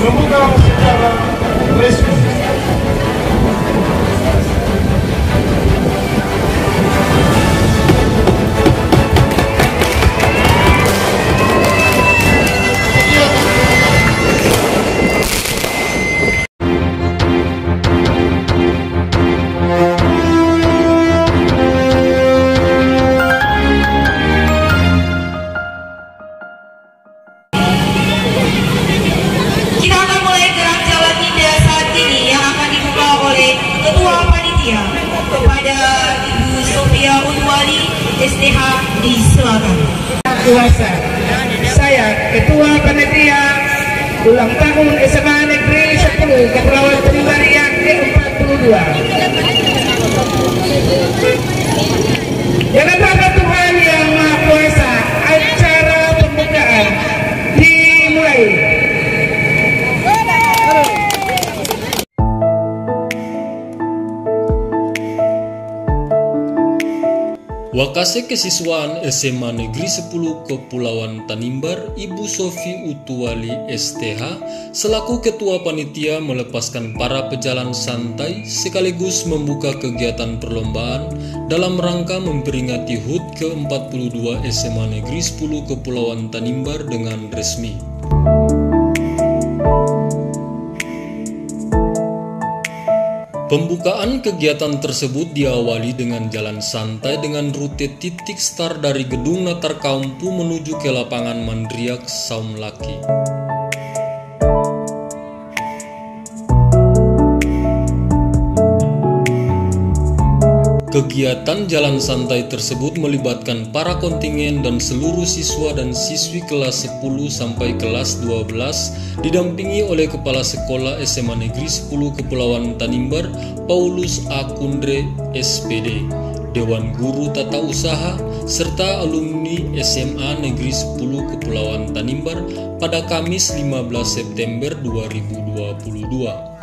membuka secara resmi. Kepada Ibu Sofia Utwali STH di Selatan. Kuasa, saya Ketua Panitia ulang tahun SMA Negeri 10 Kepulauan Tanimbar yang ke-42. Dengan nama Tuhan Yang Maha Kuasa, acara pembukaan dimulai. Wakase Kesiswaan SMA Negeri 10 Kepulauan Tanimbar, Ibu Sofi Utwali STH, selaku Ketua Panitia melepaskan para pejalan santai sekaligus membuka kegiatan perlombaan dalam rangka memperingati HUT ke-42 SMA Negeri 10 Kepulauan Tanimbar dengan resmi. Pembukaan kegiatan tersebut diawali dengan jalan santai dengan rute titik start dari Gedung Natar Kampu menuju ke lapangan Mandriak Saum Laki. Kegiatan jalan santai tersebut melibatkan para kontingen dan seluruh siswa dan siswi kelas 10 sampai kelas 12 didampingi oleh Kepala Sekolah SMA Negeri 10 Kepulauan Tanimbar Paulus A. Kundre SPD, Dewan Guru Tata Usaha, serta alumni SMA Negeri 10 Kepulauan Tanimbar pada Kamis 15 September 2022.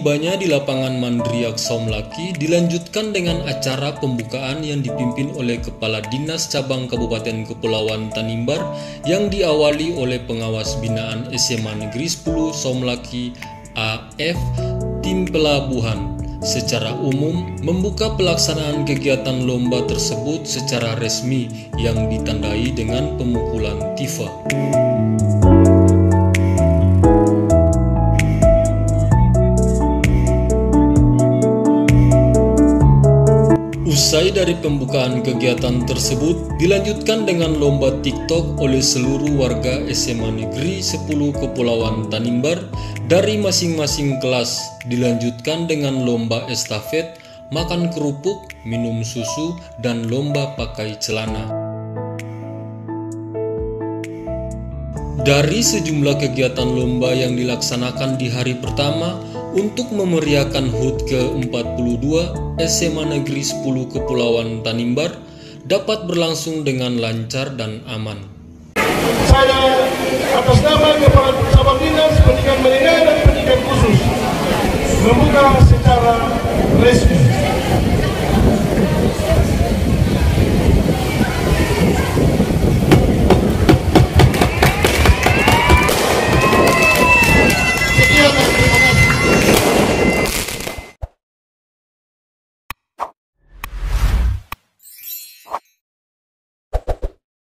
Setibanya di lapangan Mandriak Somlaki dilanjutkan dengan acara pembukaan yang dipimpin oleh Kepala Dinas Cabang Kabupaten Kepulauan Tanimbar yang diawali oleh pengawas binaan SMA Negeri 10 Somlaki AF Tim Pelabuhan. Secara umum membuka pelaksanaan kegiatan lomba tersebut secara resmi yang ditandai dengan pemukulan tifa. Usai dari pembukaan kegiatan tersebut, dilanjutkan dengan lomba TikTok oleh seluruh warga SMA Negeri 10 Kepulauan Tanimbar dari masing-masing kelas. Dilanjutkan dengan lomba estafet, makan kerupuk, minum susu, dan lomba pakai celana. Dari sejumlah kegiatan lomba yang dilaksanakan di hari pertama, untuk memeriahkan HUT ke-42 SMA Negeri 10 Kepulauan Tanimbar dapat berlangsung dengan lancar dan aman. Saya atas nama Kepala Cabang Dinas Pendidikan Menengah dan Pendidikan Khusus membuka secara resmi